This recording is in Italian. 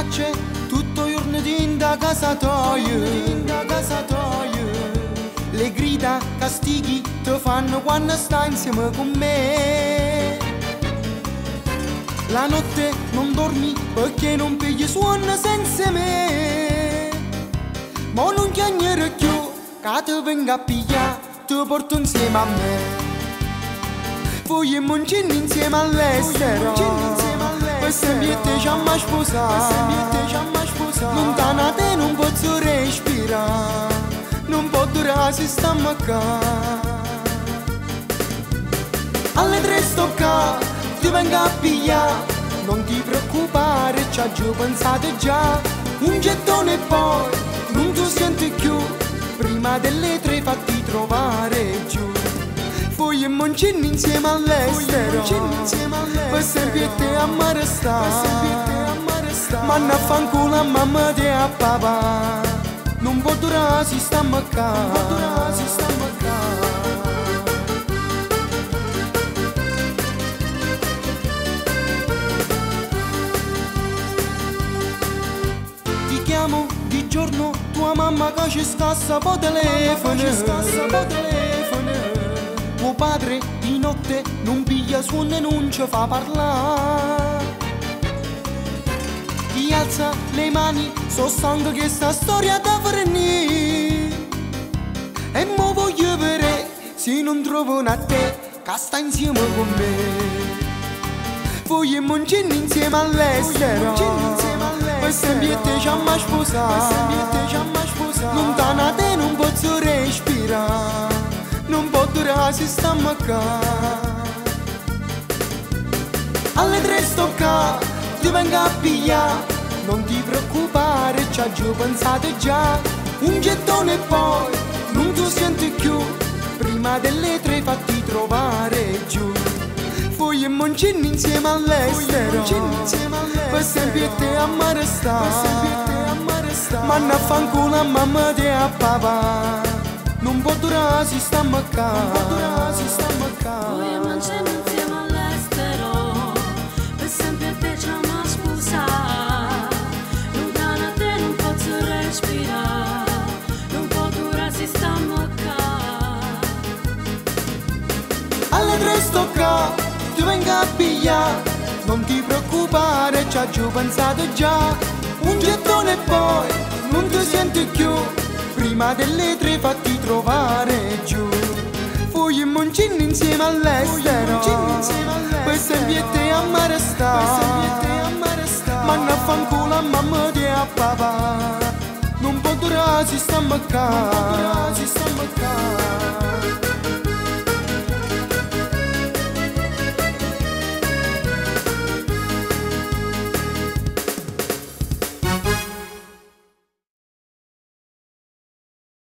c'è tutto il giorno da casa tua. Le grida, castighi ti fanno quando stai insieme con me. La notte non dormi perché non pigli suono senza me. Ma non chiamare più, che ti venga a pigliare, ti porto insieme a me. Vogliamo un gin insieme all'estero, per sempre te ci amma sposare. Lontana da te non posso respirare, non può durare se stiamo qua. Alle 3 sto qua, ti vengo a pigliare, non ti preoccupare, ci ho già pensato già. Un gettone e poi non ti senti più, prima delle 3 fatti trovare giù. Vogliamo un gin insieme all'estero, per sempre te a mare sta. Ma non fanculo a mamma e a papà, non può durare se stiamo qua. Ti chiamo di giorno, tua mamma che ci scassa po' telefono. Tuo padre di notte non piglia suono e non ci fa parlare. Ti alza le mani, so stanco che sta storia da finire. E mo voglio vedere se non trovo a te che sta insieme con me. Vogliamo un gin insieme all'estero, per sempre te ci amma sposare. Lontana da te non posso respirare, non può durare se stiamo qua. Alle 3 sto qua, ti vengo a pigliare, non ti preoccupare, ci ho già pensato già. Un gettone e poi non ti senti più, prima delle 3 fatti trovare giù. Vogliamo un gin insieme all'estero, per sempre te a mare sta. Ma non fanculo a mamma e a papà, non può durare se stiamo qua. Vogliamo un gin insieme all'estero, per sempre te ci amma sposare. Lontana da te non posso respirare, non può durare se stiamo qua. Alle 3 sto qua, ti vengo a pigliare, non ti preoccupare, ci ho già pensato già. Un gettone e poi non ti senti più, prima delle 3 fatti trovare giù. Vogliamo un gin insieme all'estero, per sempre te a mare sta. Ma non fanculo a mamma e a papà, non può durare se stiamo qua.